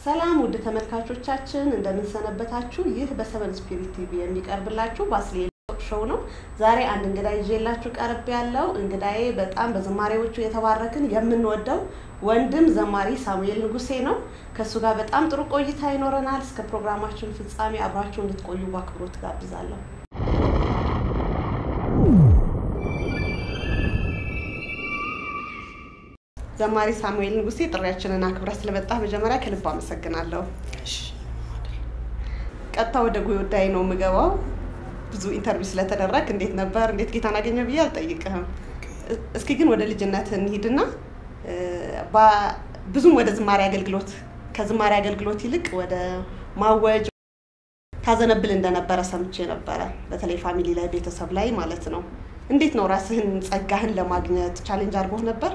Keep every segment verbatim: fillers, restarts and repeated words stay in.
ሰላም ወደ ተመልካቾቻችን እንደምን ሰነበታችሁ ይህ በሰቨን ስፒሪት ቲቪ የሚቀርብላችሁ በባስልኤል ሾው ነው ዛሬ አንድ እንግዳ ይዤላችሁ ቀርብ ያለው እንግዳዬ በጣም በዝማሬዎቹ የተባረክን የምንወደው ወንድም ዘማሪ ሳሙኤል ንጉሴ ነው ከሱ ጋር በጣም ጥሩ ቆይታ ይኖረናል እስከ ፕሮግራማችን ፍጻሜ አብራችሁ እንድትቆዩ በአክብሮት ጋብዛለሁ ዘማሪ ሳሙኤል ንጉሴ ጥሪያችንን አክብረህ ስለመጣ መጀመሪያ ከልብ አመሰግናለሁ እሺ ቀጣ ወደ ጉዳይ ነው ምገባው ብዙ ኢንተርቪው ስለተደረክ እንዴት ነበር እንዴት ጌታን አገኘ ብዬ አልጠይቅህም እስኪ ግን ወደ ልጅነት እንሂድና ብዙም ወደ ዝማሬ አገልግሎት ከዝማሬ አገልግሎት ይልቅ ወደ ማወጅ ታዘነብል እንደነበረ ሰምቼ ነበር በተለይ ፋሚሊ ላይ ቤተሰብ ላይ ማለት ነው እንዴት ነው ራስህን ጸጋህን ለማግኘት ቻሌንጅ አድርጎህ ነበር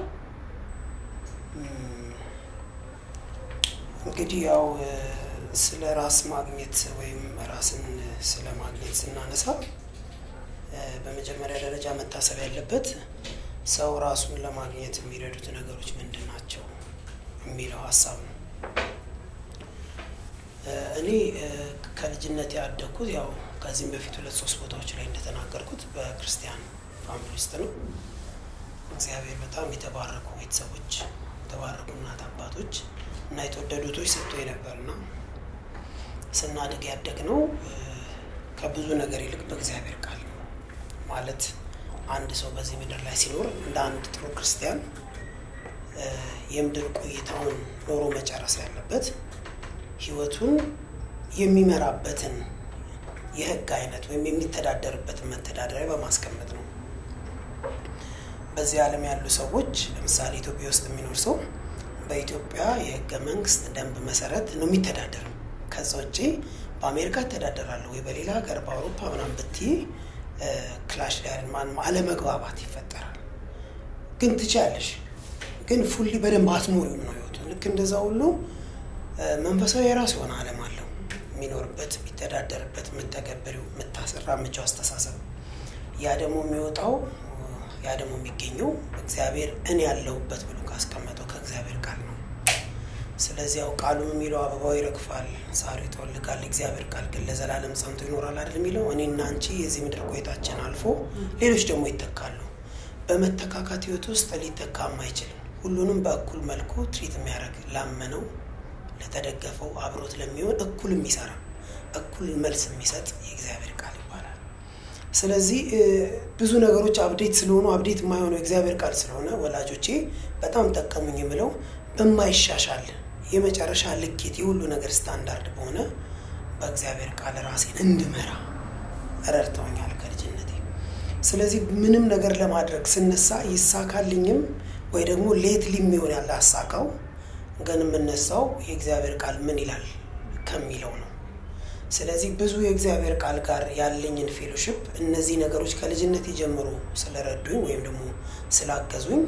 እንግዲህ ያው ስለ ራስ ማግኘት ወይም ራስን ስለ ማግኘት ስናነሳ በመጀመሪያ ደረጃ መታሰብ ያለበት ሰው ራሱን ለማግኘት የሚረዱት ነገሮች ምንድናቸው የሚለው ሐሳብ ነው እኔ ከልጅነት ያደኩት ያው ከዚህም በፊት ሁለት ሶስት ቦታዎች ላይ እንደተናገርኩት በክርስቲያን ፋሚሊ ውስጥ ነው እግዚአብሔር በጣም የተባረኩ ቤተሰቦች የተባረኩ እናት አባቶች እና የተወደዱቶች ሰጥቶኝ ነበርና ስናድግ ያደግነው ከብዙ ነገር ይልቅ በእግዚአብሔር ቃል ማለት አንድ ሰው በዚህ ምድር ላይ ሲኖር እንደ አንድ ጥሩ ክርስቲያን የምድር ቆይታውን ኖሮ መጨረስ ያለበት ህይወቱን የሚመራበትን የህግ አይነት ወይም የሚተዳደርበትን መተዳደሪያ በማስቀመጥ ነው በዚህ ዓለም ያሉ ሰዎች ለምሳሌ ኢትዮጵያ ውስጥ የሚኖር ሰው በኢትዮጵያ የህገ መንግስት ደንብ መሰረት ነው የሚተዳደረው ከዛ ውጪ በአሜሪካ ተዳደራለሁ ወይ በሌላ ሀገር በአውሮፓ ምናምን ብትይ ክላሽ ላይ ማን አለመግባባት ይፈጠራል ግን ትቻለሽ ግን ፉሊ በደንብ አትኖሪም ነው ህይወቱ ልክ እንደዛ ሁሉ መንፈሳዊ የራሱ ሆነ ዓለም አለው የሚኖርበት የሚተዳደርበት የምትተገብሪው የምታሰራምጪው አስተሳሰብ ያ ደግሞ የሚወጣው ያ ደግሞ የሚገኘው እግዚአብሔር እኔ ያለሁበት ብሎ ካስቀመጠው ከእግዚአብሔር ቃል ነው ስለዚህ ያው ቃሉ የሚለው አበባው ይረግፋል ሳሩ ይጠወልጋል እግዚአብሔር ቃል ግን ለዘላለም ጸንቶ ይኖራል አይደል የሚለው እኔና አንቺ የዚህ ምድር ቆይታችን አልፎ ሌሎች ደግሞ ይተካሉ በመተካካት ህይወት ውስጥ ሊተካም አይችልም ሁሉንም በእኩል መልኩ ትሪት የሚያደርግ ላመነው ለተደገፈው አብሮት ለሚሆን እኩል የሚሰራ እኩል መልስ የሚሰጥ የእግዚአብሔር ቃል ይባላል ስለዚህ ብዙ ነገሮች አፕዴት ስለሆኑ አፕዴት የማይሆነው እግዚአብሔር ቃል ስለሆነ ወላጆቼ በጣም ተጠቀሙኝ የሚለው በማይሻሻል የመጨረሻ ልኬት የሁሉ ነገር ስታንዳርድ በሆነ በእግዚአብሔር ቃል ራሴን እንድመራ ረድተውኛል ከልጅነቴ ስለዚህ ምንም ነገር ለማድረግ ስነሳ ይሳካልኝም ወይ ደግሞ ሌትሊ የሚሆን ያለ አሳካው ግን የምነሳው የእግዚአብሔር ቃል ምን ይላል ከሚለው ነው ስለዚህ ብዙ የእግዚአብሔር ቃል ጋር ያለኝን ፌሎሺፕ እነዚህ ነገሮች ከልጅነት ጀምሮ ስለረዱኝ ወይም ደግሞ ስላገዙኝ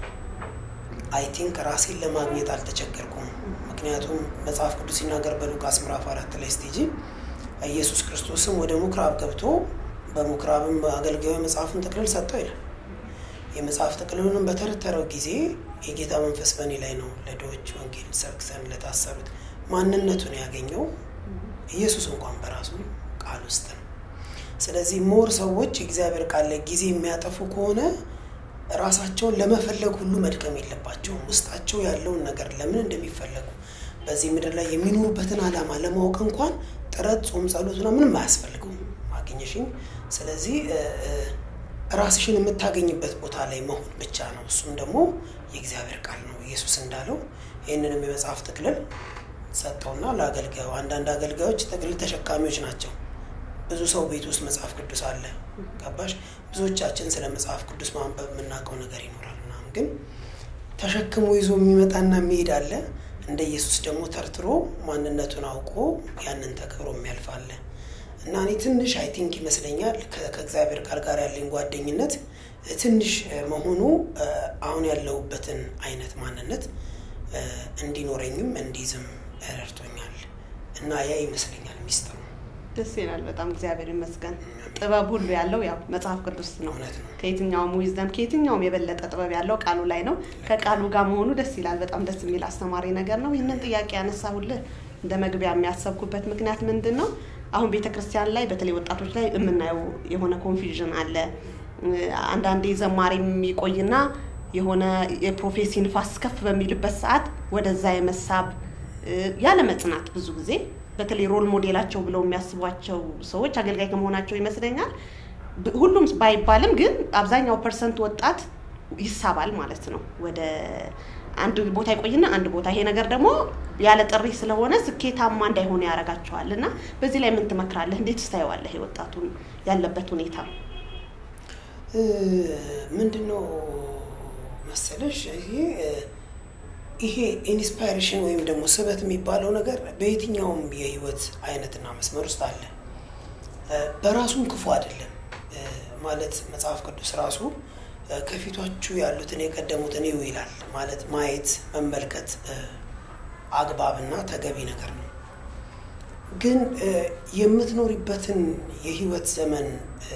አይ ቲንክ ራሴን ለማግኘት አልተቸገርኩም ምክንያቱም መጽሐፍ ቅዱስ ሲናገር በሉቃስ ምዕራፍ አራት ላይ ስቴጂ ኢየሱስ ክርስቶስም ወደ ምኩራብ ገብቶ በምኩራብም አገልጋዩ መጽሐፍን ተክሊል ሰጠው ይላል የመጽሐፍ ተክሊሉን በተረተረው ጊዜ የጌታ መንፈስ በእኔ ላይ ነው ለዶች ወንጌል ሰብከን ለታሰሩት ማንነቱን ያገኘው ኢየሱስ እንኳን በራሱ ቃል ውስጥ ነው ስለዚህ ሞር ሰዎች እግዚአብሔር ቃል ላይ ጊዜ የሚያጠፉ ከሆነ ራሳቸውን ለመፈለግ ሁሉ መድከም የለባቸውም ውስጣቸው ያለውን ነገር ለምን እንደሚፈልጉ በዚህ ምድር ላይ የሚኖሩበትን ዓላማ ለማወቅ እንኳን ጥረት ጾም ጸሎትና ምንም አያስፈልግም ማግኘሽኝ ስለዚህ ራስሽን የምታገኝበት ቦታ ላይ መሆን ብቻ ነው እሱም ደግሞ የእግዚአብሔር ቃል ነው ኢየሱስ እንዳለው ይሄንንም የመጽሐፍ ተክሊል ሰጠውና ለአገልጋዩ አንዳንድ አገልጋዮች ተክሊል ተሸካሚዎች ናቸው ብዙ ሰው ቤት ውስጥ መጽሐፍ ቅዱስ አለ ገባሽ ብዙዎቻችን ስለ መጽሐፍ ቅዱስ ማንበብ የምናውቀው ነገር ይኖራልና ግን ተሸክሞ ይዞ የሚመጣና የሚሄድ አለ እንደ ኢየሱስ ደግሞ ተርትሮ ማንነቱን አውቆ ያንን ተከብሮ የሚያልፋል እና እኔ ትንሽ አይ ቲንክ ይመስለኛል ከእግዚአብሔር ቃል ጋር ያለኝ ጓደኝነት ትንሽ መሆኑ አሁን ያለውበትን አይነት ማንነት እንዲኖረኝም እንዲዝም ረድቶኛል እና ያ ይመስለኛል ሚስጥሩ ደስ ይላል በጣም እግዚአብሔር ይመስገን ጥበብ ሁሉ ያለው ያው መጽሐፍ ቅዱስ ነው ከየትኛውም ዊዝደም ከየትኛውም የበለጠ ጥበብ ያለው ቃሉ ላይ ነው ከቃሉ ጋር መሆኑ ደስ ይላል በጣም ደስ የሚል አስተማሪ ነገር ነው ይሄንን ጥያቄ ያነሳሁልህ እንደ መግቢያ የሚያሰብኩበት ምክንያት ምንድነው አሁን ቤተክርስቲያን ላይ በተለይ ወጣቶች ላይ የምናየው የሆነ ኮንፊውዥን አለ አንዳንዴ ዘማሪም ይቆይና የሆነ የፕሮፌሲ ንፋስ ከፍ በሚልበት ሰዓት ወደዛ የመሳብ ያለ መጽናት ብዙ ጊዜ በተለይ ሮል ሞዴላቸው ብለው የሚያስቧቸው ሰዎች አገልጋይ ከመሆናቸው ይመስለኛል ሁሉም ባይባልም ግን አብዛኛው ፐርሰንት ወጣት ይሳባል ማለት ነው ወደ አንድ ቦታ ይቆይና አንድ ቦታ ይሄ ነገር ደግሞ ያለ ጥሪ ስለሆነ ስኬታማ እንዳይሆነ ያረጋቸዋልና በዚህ ላይ ምን ትመክራለህ እንዴት ታየዋለህ ይሄ ወጣቱን ያለበት ሁኔታ ምንድነው መሰለሽ ይሄ ይሄ ኢንስፓይሬሽን ወይም ደግሞ ስበት የሚባለው ነገር በየትኛውም የህይወት አይነትና መስመር ውስጥ አለ በራሱም ክፉ አይደለም ማለት መጽሐፍ ቅዱስ ራሱ ከፊቷችሁ ያሉትን የቀደሙትን ይውላል ማለት ማየት መመልከት አግባብና ተገቢ ነገር ነው ግን የምትኖሪበትን የህይወት ዘመን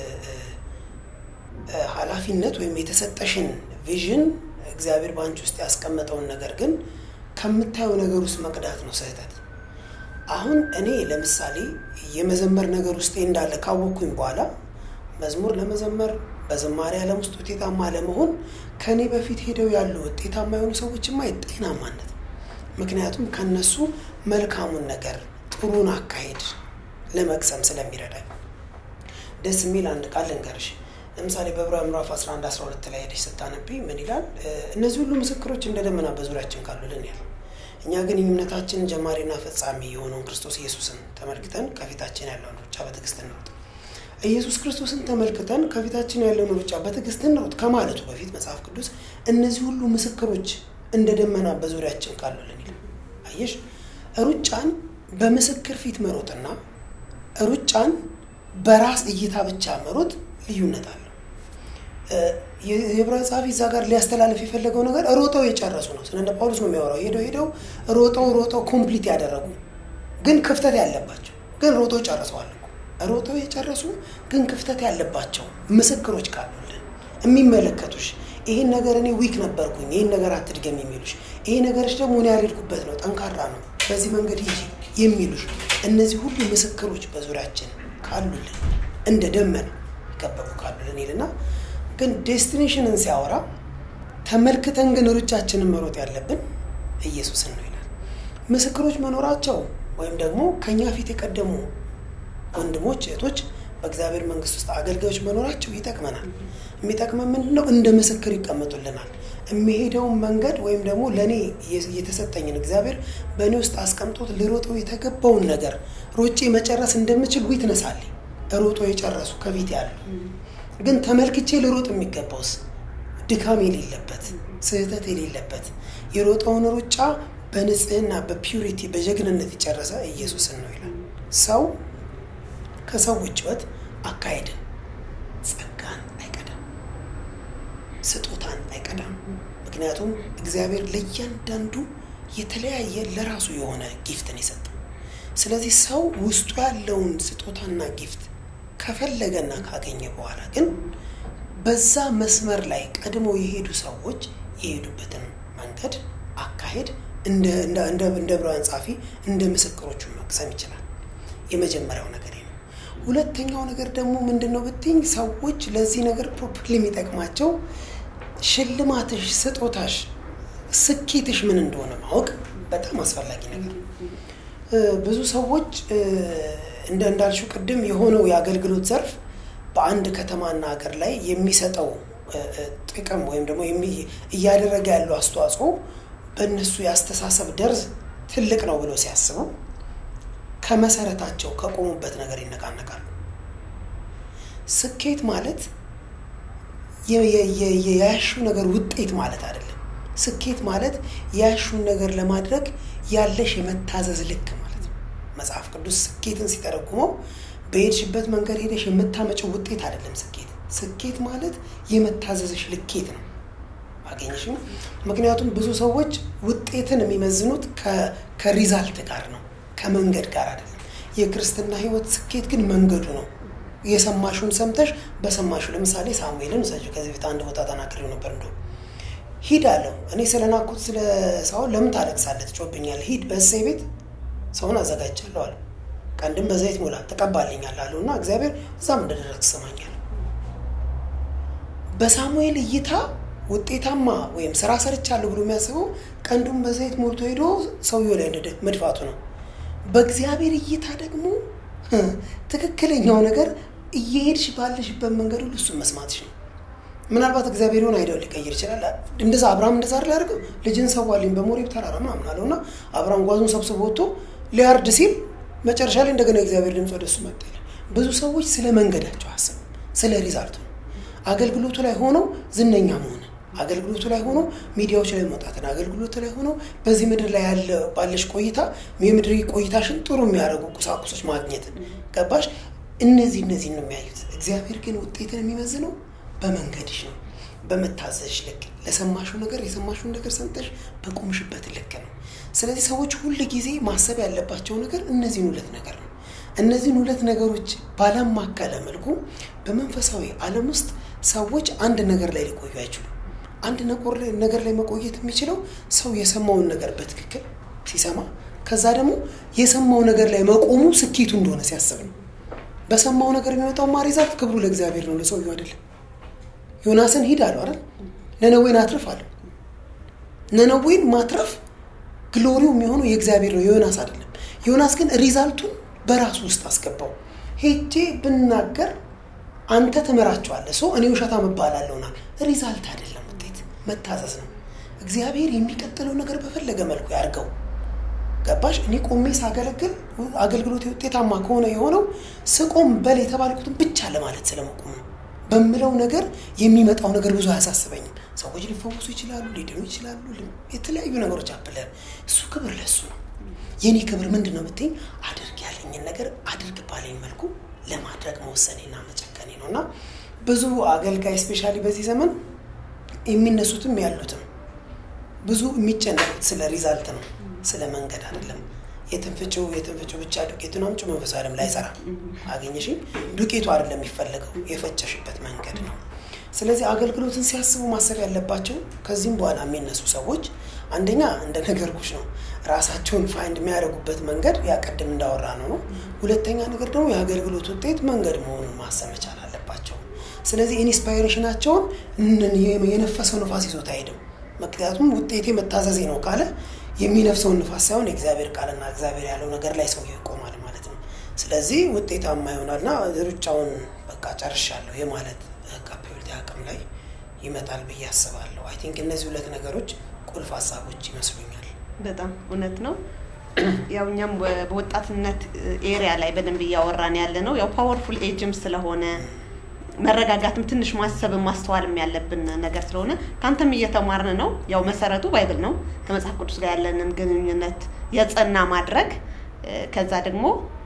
ኃላፊነት ወይም የተሰጠሽን ቪዥን እግዚአብሔር ባንቺ ውስጥ ያስቀመጠውን ነገር ግን ከምታየው ነገር ውስጥ መቅዳት ነው ስህተት አሁን እኔ ለምሳሌ የመዘመር ነገር ውስጥ እንዳለ ካወኩኝ በኋላ መዝሙር ለመዘመር በዝማሬ ዓለም ውስጥ ውጤታማ ለመሆን ከኔ በፊት ሄደው ያሉ ውጤታማ የሆኑ ሰዎችማ ይጤናማነት ምክንያቱም ከነሱ መልካሙን ነገር ጥሩን አካሄድ ለመቅሰም ስለሚረዳኝ ደስ የሚል አንድ ቃል ልንገርሽ ለምሳሌ በዕብራውያን ምዕራፍ አስራ አንድ አስራ ሁለት ላይ ሄደሽ ስታነቢ ምን ይላል እነዚህ ሁሉ ምስክሮች እንደደመና በዙሪያችን ካሉልን ያለ እኛ ግን እምነታችን ጀማሪና ፈጻሚ የሆነውን ክርስቶስ ኢየሱስን ተመልክተን ከፊታችን ያለውን ሩጫ በትዕግስት እንሩጥ ኢየሱስ ክርስቶስን ተመልክተን ከፊታችን ያለውን ሩጫ በትዕግስት እንሩጥ ከማለቱ በፊት መጽሐፍ ቅዱስ እነዚህ ሁሉ ምስክሮች እንደደመና በዙሪያችን ካሉልን ይላል አየሽ ሩጫን በምስክር ፊት መሮጥና ሩጫን በራስ እይታ ብቻ መሮጥ ልዩነት አለው የዕብራውያን ጻፊ እዛ ጋር ሊያስተላልፍ የፈለገው ነገር ሮጠው የጨረሱ ነው ስለነ ጳውሎስ ነው የሚያወራው ሄደው ሄደው ሮጠው ሮጠው ኮምፕሊት ያደረጉ ግን ክፍተት ያለባቸው ግን ሮጠው ጨርሰዋል ሮጠው የጨረሱ ግን ክፍተት ያለባቸው ምስክሮች ካሉልን የሚመለከቱሽ ይሄን ነገር እኔ ዊክ ነበርኩኝ ይሄን ነገር አትድገም የሚሉሽ ይሄ ነገርሽ ደግሞ እኔ ያልኩበት ነው ጠንካራ ነው በዚህ መንገድ ሂጂ የሚሉሽ እነዚህ ሁሉ ምስክሮች በዙሪያችን ካሉልን እንደ ደመና ከበቡ ካሉልን ይልና ግን ዴስቲኔሽንን ሲያወራ ተመልክተን ግን ሩጫችንን መሮጥ ያለብን ኢየሱስን ነው ይላል ምስክሮች መኖራቸው ወይም ደግሞ ከኛ ፊት የቀደሙ ወንድሞች እህቶች በእግዚአብሔር መንግስት ውስጥ አገልጋዮች መኖራቸው ይጠቅመናል የሚጠቅመን ምንድነው እንደ ምስክር ይቀመጡልናል የሚሄደው መንገድ ወይም ደግሞ ለኔ የተሰጠኝን እግዚአብሔር በእኔ ውስጥ አስቀምጦት ልሮጠው የተገባውን ነገር ሮጬ መጨረስ እንደምችል ዊትነስ አለ ሮጦ የጨረሱ ከፊት ያሉ ግን ተመልክቼ ልሮጥ የሚገባውስ ድካም የሌለበት ስህተት የሌለበት የሮጠውን ሩጫ በንጽህና በፒዩሪቲ በጀግንነት የጨረሰ ኢየሱስን ነው ይላል ሰው ከሰዎች ወጥ አካሄድን ጸጋን አይቀዳም ስጦታን አይቀዳም ምክንያቱም እግዚአብሔር ለእያንዳንዱ የተለያየ ለራሱ የሆነ ጊፍትን ይሰጣል ስለዚህ ሰው ውስጡ ያለውን ስጦታና ጊፍት ከፈለገና ካገኘ በኋላ ግን በዛ መስመር ላይ ቀድሞ የሄዱ ሰዎች የሄዱበትን መንገድ አካሄድ እንደ እንደ እንደ ዕብራውያን ጻፊ እንደ ምስክሮቹ መቅሰም ይችላል የመጀመሪያው ነገር ነው ሁለተኛው ነገር ደግሞ ምንድነው ብትኝ ሰዎች ለዚህ ነገር ፕሮፐርሊ የሚጠቅማቸው ሽልማትሽ ስጦታሽ ስኬትሽ ምን እንደሆነ ማወቅ በጣም አስፈላጊ ነገር ብዙ ሰዎች እንደ እንዳልሽው ቀደም የሆነው የአገልግሎት ዘርፍ በአንድ ከተማና ሀገር ላይ የሚሰጠው ጥቅም ወይም ደግሞ እያደረገ ያለው አስተዋጽኦ በእነሱ ያስተሳሰብ ደርዝ ትልቅ ነው ብሎ ሲያስቡ ከመሰረታቸው ከቆሙበት ነገር ይነቃነቃሉ ስኬት ማለት የያሹ ነገር ውጤት ማለት አይደለም ስኬት ማለት ያሹ ነገር ለማድረግ ያለሽ የመታዘዝ ልክ ማለት ነው መጽሐፍ ቅዱስ ስኬትን ሲተረጉመው በሄድሽበት መንገድ ሄደሽ የምታመጪው ውጤት አይደለም ስኬት ስኬት ማለት የመታዘዝሽ ልኬት ነው አገኘሽም ምክንያቱም ብዙ ሰዎች ውጤትን የሚመዝኑት ከሪዛልት ጋር ነው ከመንገድ ጋር አይደለም የክርስትና ህይወት ስኬት ግን መንገዱ ነው የሰማሹን ሰምተሽ በሰማሹ ለምሳሌ ሳሙኤልን ሰጅ ከዚህ በፊት አንድ ቦታ ተናግሬው ነበር እንደው ሂዳለው እኔ ስለናኩት ስለ ሳው ለምን ታለቅሳለህ ትጮብኛለህ ሂድ በእሴይ ቤት ሰውን አዘጋጅቻለሁ አለ ቀንድም በዘይት ሞላ ተቀባልኛል አለውና እግዚአብሔር እዛም እንደደረሰ ሰማኛል በሳሙኤል እይታ ውጤታማ ወይም ስራ ሰርቻለሁ ብሎ የሚያስበው ቀንዱም በዘይት ሞልቶ ሄዶ ሰውየው ላይ እንደደ መድፋቱ ነው በእግዚአብሔር እይታ ደግሞ ትክክለኛው ነገር እየሄድሽ ባለሽበት መንገድ ሁሉ እሱ መስማትሽ ነው ምናልባት እግዚአብሔርን አይደው ሊቀይር ይችላል እንደዛ አብርሃም እንደዛ አይደል ያደርገው ልጅን ሰዋልኝ በሞሪብ ተራራ ምናምን አለውና አብርሃም ጓዙን ሰብስቦ ወጥቶ ሊያርድ ሲል መጨረሻ ላይ እንደገና እግዚአብሔር ድምጽ ወደሱ መጣ ብዙ ሰዎች ስለ መንገዳቸው አስቡ ስለ ሪዛልቱ አገልግሎቱ ላይ ሆነው ዝነኛ መሆን አገልግሎቱ ላይ ሆኖ ሚዲያዎች ላይ መጣጣና አገልግሎቱ ላይ ሆኖ በዚህ ምድር ላይ ያለ ባለሽ ቆይታ የምድር ቆይታሽን ጥሩ የሚያረጉ ቁሳቁሶች ማግኘት ገባሽ እነዚህ እነዚህ ነው የሚያዩት እግዚአብሔር ግን ውጤትን የሚመዝነው በመንገድሽ ነው በመታዘዝሽ ልክ ለሰማሹ ነገር የሰማሹ ነገር ሰንተሽ በቆምሽበት ልክ ነው ስለዚህ ሰዎች ሁሉ ጊዜ ማሰብ ያለባቸው ነገር እነዚህ ሁለት ነገር ነው እነዚህ ሁለት ነገሮች ባለማከለ መልኩ በመንፈሳዊ ዓለም ውስጥ ሰዎች አንድ ነገር ላይ ሊቆዩ አይችሉም አንድ ነገር ላይ መቆየት የሚችለው ሰው የሰማውን ነገር በትክክል ሲሰማ ከዛ ደግሞ የሰማው ነገር ላይ መቆሙ ስኬቱ እንደሆነ ሲያስብ ነው በሰማው ነገር የሚመጣው ማሪዛት ክብሩ ለእግዚአብሔር ነው ለሰውየው አይደለም ዮናስን ሂድ አለው አይደል ነነዌን አትርፍ አለው ነነዌን ማትረፍ ግሎሪው የሚሆነው የእግዚአብሔር ነው ዮናስ አይደለም ዮናስ ግን ሪዛልቱን በራሱ ውስጥ አስገባው ሄጄ ብናገር አንተ ተመራቸዋለህ ሰው እኔ ውሸታ መባላለሁና ሪዛልት አይደለም ውጤት መታዘዝ ነው እግዚአብሔር የሚቀጥለው ነገር በፈለገ መልኩ ያርገው ገባሽ እኔ ቆሜ ሳገለግል አገልግሎት ውጤታማ ከሆነ የሆነው ስቆም በል የተባልኩትን ብቻ ለማለት ስለመቆም ነው በመለው ነገር የሚመጣው ነገር ብዙ አያሳስበኝም ሰዎች ሊፈወሱ ይችላሉ ሊድኑ ይችላሉ የተለያዩ ነገሮች አብለር እሱ ክብር ለሱ ነው የኔ ክብር ምንድነው ብትይ አድርግ ያለኝ ነገር አድርግ ባለኝ መልኩ ለማድረግ መወሰኔና መጨከኔ ነውና ብዙ አገልጋይ ስፔሻሊ በዚህ ዘመን የሚነሱትም ያሉትም ብዙ የሚጨነቁት ስለ ሪዛልት ነው ስለ መንገድ አይደለም የተንፈጨው የተንፈጨው ብቻ ዱቄቱን አምጪ መንፈስ ዓለም ላይ ሰራ አገኘሽ ዱቄቱ አይደለም የሚፈልገው የፈጨሽበት መንገድ ነው ስለዚህ አገልግሎትን ሲያስቡ ማሰብ ያለባቸው ከዚህም በኋላ የሚነሱ ሰዎች አንደኛ እንደ ነገርኩሽ ነው ራሳቸውን ፋይንድ የሚያደርጉበት መንገድ ያቀድም እንዳወራ ነው ሁለተኛ ነገር ደግሞ የአገልግሎት ውጤት መንገድ መሆኑን ማሰብ መቻል አለባቸው ስለዚህ ኢንስፓይሬሽናቸውን የነፈሰው ንፋስ ይዞት አይደም ምክንያቱም ውጤቴ መታዘዜ ነው ካለ የሚነፍሰው ንፋስ ሳይሆን እግዚአብሔር ቃልና እግዚአብሔር ያለው ነገር ላይ ሰው ይቆማል ማለት ነው ስለዚህ ውጤታማ ይሆናልና ሩጫውን በቃ ጨርሻለሁ የማለት ካፒታል አቅም ላይ ይመጣል ብዬ አስባለሁ አይ ቲንክ እነዚህ ሁለት ነገሮች ቁልፍ ሐሳቦች ይመስሉኛል በጣም እውነት ነው ያውኛም በወጣትነት ኤሪያ ላይ በደንብ ያወራን ያለ ነው ያው ፓወርፉል ኤጅም ስለሆነ መረጋጋትም ትንሽ ማሰብ ማስተዋልም ያለብን ነገር ስለሆነ ካንተም እየተማርን ነው ያው መሰረቱ ባይብል ነው ከመጽሐፍ ቅዱስ ጋር ያለንን ግንኙነት የጸና ማድረግ ከዛ ደግሞ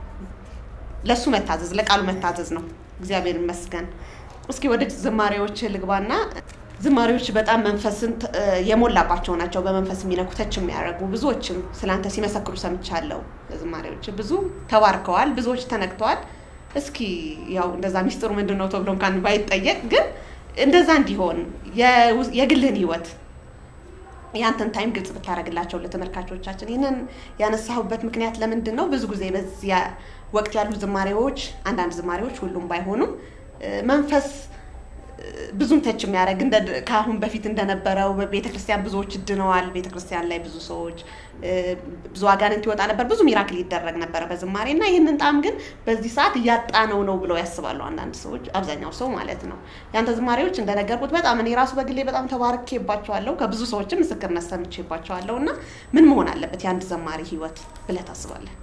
ለሱ መታዘዝ ለቃሉ መታዘዝ ነው እግዚአብሔር ይመስገን እስኪ ወደ ዝማሬዎች ልግባና ዝማሬዎች በጣም መንፈስን የሞላባቸው ናቸው በመንፈስ የሚነኩተች የሚያረጉ ብዙዎችም ስላንተ ሲመሰክሩ ሰምቻለሁ ዝማሬዎች ብዙ ተባርከዋል ብዙዎች ተነክተዋል እስኪ ያው እንደዛ ሚስጥሩ ምንድነው ተብሎም ካን ባይጠየቅ ግን እንደዛ እንዲሆን የግልህን ህይወት ያንተን ታይም ግልጽ ብታረግላቸው ለተመልካቾቻችን ይሄንን ያነሳሁበት ምክንያት ለምንድነው ብዙ ጊዜ በዚያ ወቅት ያሉ ዝማሬዎች አንዳንድ ዝማሬዎች ሁሉም ባይሆኑም መንፈስ ብዙም ተች የሚያረግ እንደ ካሁን በፊት እንደነበረው በቤተክርስቲያን ብዙዎች ድነዋል ቤተክርስቲያን ላይ ብዙ ሰዎች ብዙ አጋንንት ይወጣ ነበር ብዙ ሚራክል ይደረግ ነበር በዝማሬና ይሄንን ጣም ግን በዚህ ሰዓት ያጣነው ነው ብለው ያስባሉ አንዳንድ ሰዎች አብዛኛው ሰው ማለት ነው ያንተ ዝማሬዎች እንደነገርኩት በጣም እኔ ራሱ በግሌ በጣም ተባርኬባቸዋለሁ ከብዙ ሰዎችም ምስክርነት ሰምቼባቸዋለሁና ምን መሆን አለበት ያንተ ዝማሬ ህይወት ብለህ ታስባለህ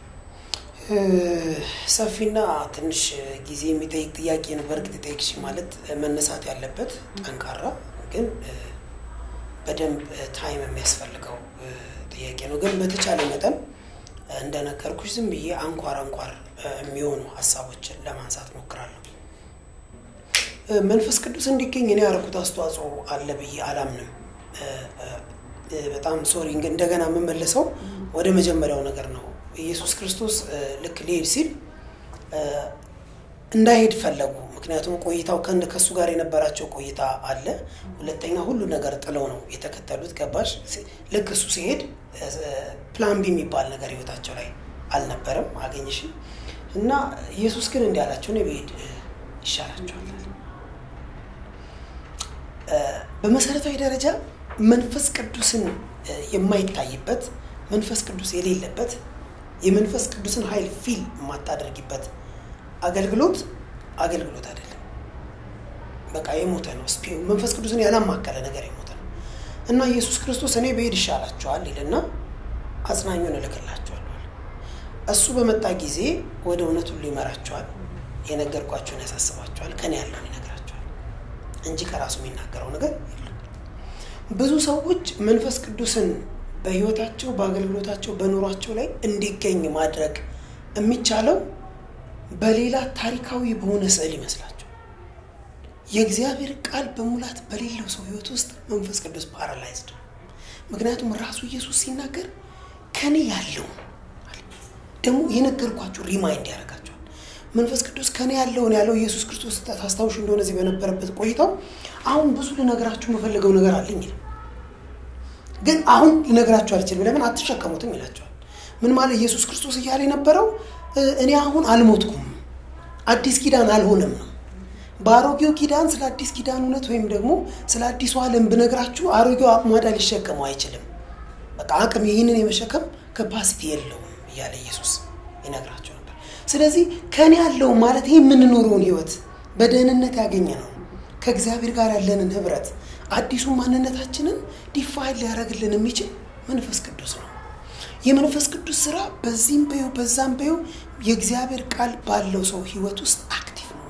ሰፊና ትንሽ ጊዜ የሚጠይቅ ጥያቄ ነው በርግጥ ጠይቅሽ ማለት መነሳት ያለበት ጠንካራ ግን በደንብ ታይም የሚያስፈልገው ጥያቄ ነው ግን በተቻለ መጠን እንደነገርኩሽ ዝም ብዬ አንኳር አንኳር የሚሆኑ ሐሳቦችን ለማንሳት ሞክራለሁ መንፈስ ቅዱስ እንዲገኝ እኔ ያረኩት አስተዋጽኦ አለ ብዬ አላምንም በጣም ሶሪ እንደገና መመለሰው ወደ መጀመሪያው ነገር ነው ኢየሱስ ክርስቶስ ልክ ሊሄድ ሲል እንዳይሄድ ፈለጉ ምክንያቱም ቆይታው ከእንደ ከሱ ጋር የነበራቸው ቆይታ አለ ሁለተኛ ሁሉ ነገር ጥለው ነው የተከተሉት ገባሽ ልክ እሱ ሲሄድ ፕላን ቢ የሚባል ነገር ህይወታቸው ላይ አልነበረም አገኘሽ እና ኢየሱስ ግን እንዲያላቸው ነው ብሄድ ይሻላቸዋል በመሰረታዊ ደረጃ መንፈስ ቅዱስን የማይታይበት መንፈስ ቅዱስ የሌለበት የመንፈስ ቅዱስን ኃይል ፊል ማታደርጊበት አገልግሎት አገልግሎት አይደለም በቃ የሞተ ነው ስፒው መንፈስ ቅዱስን ያላማከለ ነገር የሞተ ነው እና ኢየሱስ ክርስቶስ እኔ በሄድ ይሻላችኋል ይልና አጽናኙን እልክላችኋል እሱ በመጣ ጊዜ ወደ እውነት ሁሉ ይመራችኋል የነገርኳችሁን ያሳስባችኋል ከኔ ያለው ይነግራችኋል እንጂ ከራሱ የሚናገረው ነገር የለም ብዙ ሰዎች መንፈስ ቅዱስን በህይወታቸው በአገልግሎታቸው በኑሯቸው ላይ እንዲገኝ ማድረግ የሚቻለው በሌላ ታሪካዊ በሆነ ስዕል ይመስላል የእግዚአብሔር ቃል በሙላት በሌለው ሰው ህይወት ውስጥ መንፈስ ቅዱስ ፓራላይዝድ ምክንያቱም ራሱ ኢየሱስ ሲናገር ከኔ ያለው ደሞ የነገርኳችሁ ሪማይንድ ያደርጋችኋል መንፈስ ቅዱስ ከኔ ያለው ያለው ኢየሱስ ክርስቶስ ታስታውሹ እንደሆነ እዚህ በነበረበት ቆይታው አሁን ብዙ ልነግራችሁ መፈልገው ነገር አለኝ ግን አሁን ልነግራችሁ አልችልም ለምን አትሸከሙትም ይላችኋል ምን ማለት ኢየሱስ ክርስቶስ ይያለ የነበረው እኔ አሁን አልሞትኩም አዲስ ኪዳን አልሆነም ባሮጌው ኪዳን ስለ አዲስ ኪዳን እውነት ወይም ደግሞ ስለ አዲሱ ዓለም ብነግራችሁ አሮጌው አቅማዳ ሊሸከመው አይችልም በቃ አቅም ይሄንን የመሸከም ካፓሲቲ የለውም ያለ ኢየሱስ ይነግራችሁ ነበር ስለዚህ ከኔ ያለው ማለት ይሄ ምን ኖሮን ህይወት በደህንነት ያገኘ ነው ከእግዚአብሔር ጋር ያለንን ህብረት አዲሱ ማንነታችንን ዲፋይን ሊያደርግልን የሚችል መንፈስ ቅዱስ ነው የመንፈስ ቅዱስ ስራ በዚህም በዩ በዛም በዩ የእግዚአብሔር ቃል ባለው ሰው ህይወት ውስጥ አክቲቭ ነው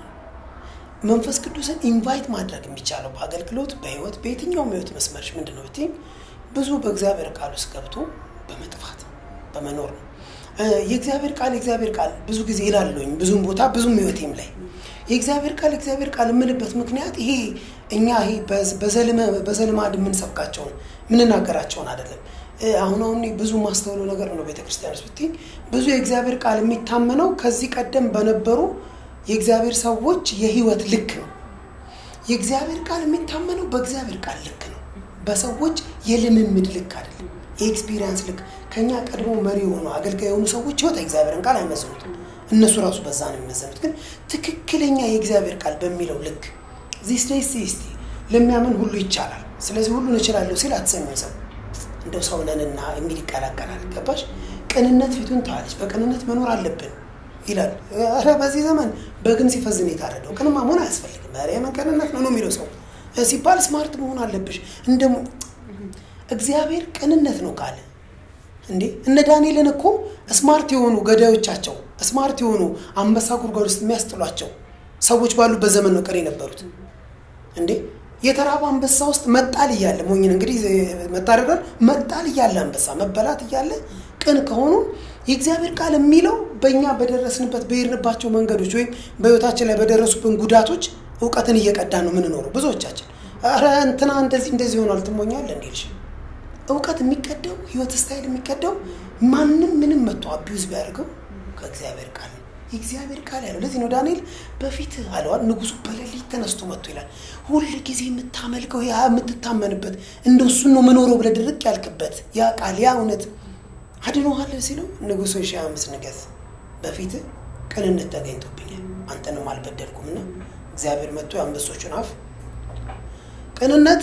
መንፈስ ቅዱስን ኢንቫይት ማድረግ የሚቻለው በአገልግሎት በህይወት በየትኛውም ህይወት መስመርሽ ምንድነው እቲ ብዙ በእግዚአብሔር ቃል ውስጥ ገብቶ በመጥፋት በመኖር ነው የእግዚአብሔር ቃል የእግዚአብሔር ቃል ብዙ ጊዜ ይላልልኝ ብዙም ቦታ ብዙም ህይወቴም ላይ የእግዚአብሔር ቃል የእግዚአብሔር ቃል ምንበት ምክንያት ይሄ እኛ ይሄ በዘልመ በዘልማድ ምን ሰብካቸው ምን እናገራቸውን አይደለም አሁን አሁን ብዙ ማስተዋሉ ነገር ነው ቤተክርስቲያን ውስጥ ብዙ የእግዚአብሔር ቃል የሚታመነው ከዚህ ቀደም በነበሩ የእግዚአብሔር ሰዎች የህይወት ልክ ነው የእግዚአብሔር ቃል የሚታመነው በእግዚአብሔር ቃል ልክ ነው በሰዎች የልምምድ ልክ አይደለም የኤክስፒሪየንስ ልክ ከኛ ቀድሞ መሪ ሆኖ አገልጋይ ሆኑ ሰዎች ህይወት እግዚአብሔርን ቃል አይመዝኑት እነሱ ራሱ በዛ ነው የሚመዘኑት ግን ትክክለኛ የእግዚአብሔር ቃል በሚለው ልክ this day ሲስቲ ለሚያምን ሁሉ ይቻላል ስለዚህ ሁሉ እችላለሁ ሲል አትሰሚው ሰው እንደው ሰውነንና እንግዲህ ይቀላቀላል ገባሽ ቅንነት ፊቱን ታለች በቅንነት መኖር አለብን ይላል አረ በዚህ ዘመን በግም ሲፈዝን ይታረደው ቅንማ መሆን አያስፈልግም ማርያም ቅንነት ነው ነው የሚለው ሰው ሲባል ስማርት መሆን አለብሽ እንደም እግዚአብሔር ቅንነት ነው ካለ እንዴ እነ ዳንኤልን እኮ ስማርት የሆኑ ገዳዮቻቸው ስማርት የሆኑ አንበሳ ጉርጓድ ውስጥ የሚያስጥሏቸው ሰዎች ባሉ በዘመን ነው ቀሪ ነበሩት እንዴ የተራባ አንበሳ ውስጥ መጣል ይያለ ሞኝን እንግዲህ መጣረደር መጣል ይያለ አንበሳ መበላት ይያለ ቅን ከሆኑ የእግዚአብሔር ቃል የሚለው በእኛ በደረስንበት በይርባቸው መንገዶች ወይ በህይወታችን ላይ በደረሱብን ጉዳቶች ዕውቀትን እየቀዳ ነው ምን ነው ብዙዎቻችን አረ እንትና እንደዚህ እንደዚህ ሆኗል ትሞኛል እንዴልሽ ዕውቀት የሚቀደው ህይወት ስታይል የሚቀደው ማንንም ምንም መጥቶ አቢዩዝ ቢያርገው ከእግዚአብሔር ቃል የእግዚአብሔር ቃል ያለው ለዚህ ነው ዳንኤል በፊት አለዋል ንጉሱ በሌሊት ተነስቶ መጥቶ ይላል ሁሉ ጊዜ የምታመልከው ያ የምትታመንበት እንደሱ ነው መኖረው ብለ ድርቅ ያልክበት ያ ቃል ያ እውነት አድኖሃል ሲለው ንጉሱ ሺህ አምስት ንገስ በፊት ቅንነት ተገኝቶብኛል አንተንም አልበደልኩምና እግዚአብሔር መጥቶ አንበሶቹን አፍ ቅንነት